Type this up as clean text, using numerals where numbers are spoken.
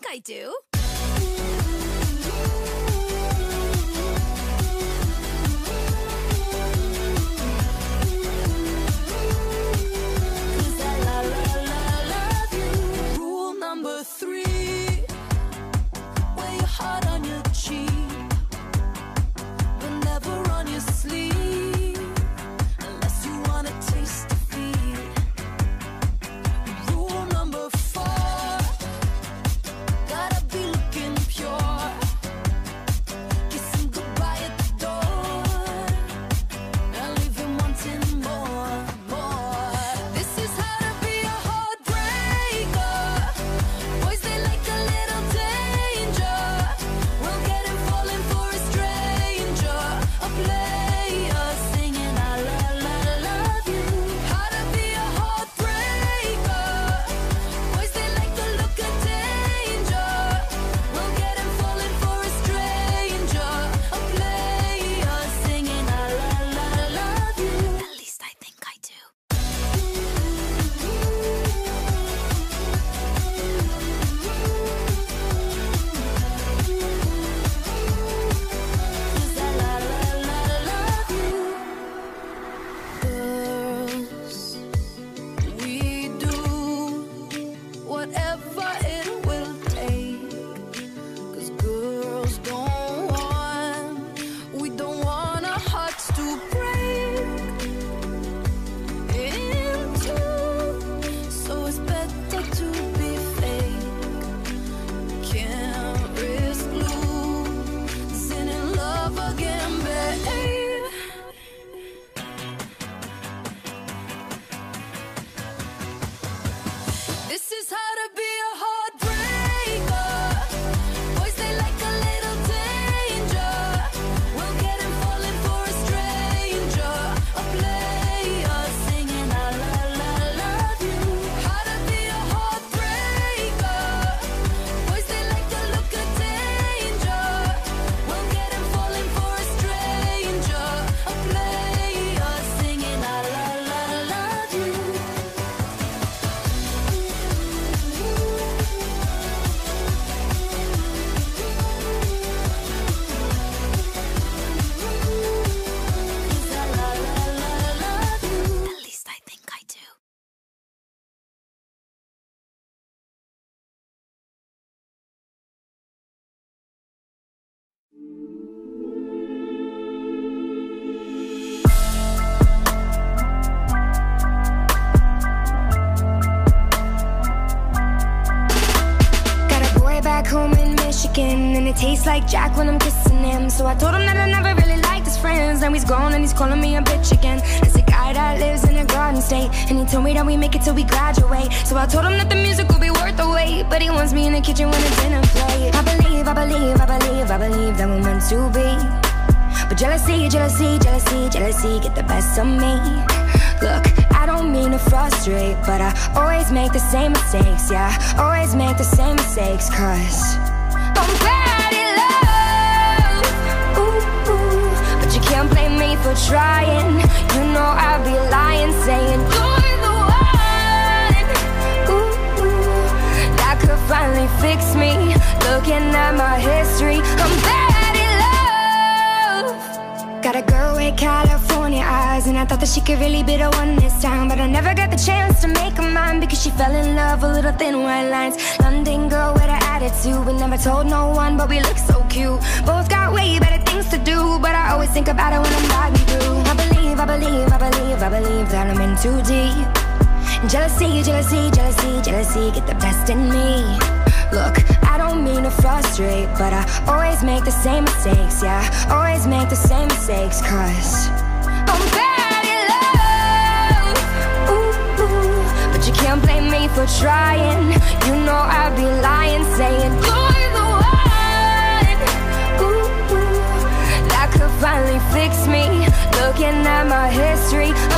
I do. And it tastes like Jack when I'm kissing him. So I told him that I never really liked his friends. Now he's gone and he's calling me a bitch again. It's a guy that lives in a garden state, and he told me that we make it till we graduate. So I told him that the music will be worth the wait, but he wants me in the kitchen when it's dinner plate. I believe that we're meant to be. But jealousy get the best of me. Look, I don't mean to frustrate, but I always make the same mistakes. Yeah, always make the same mistakes, 'cause I'm bad in love, ooh, ooh. But you can't blame me for trying. You know I'd be lying, saying you're the one, ooh, ooh, that could finally fix me. Looking at my history, I'm bad in love. Got a girl with California eyes, and I thought that she could really be the one this time. But I never got the chance to make her mine, because she fell in love with little thin white lines. London girl with an attitude, we never told no one, but we look so cute. Both got way better things to do, but I always think about it when I'm riding through. I believe that I'm in too deep. Jealousy get the best in me. Look, I don't mean to frustrate, but I always make the same mistakes. Yeah, always make the same mistakes, 'cause I'm bad in love, ooh, ooh. But you can't blame me for trying. You know I'd be lying, saying you're the one, ooh, ooh, that could finally fix me. Looking at my history,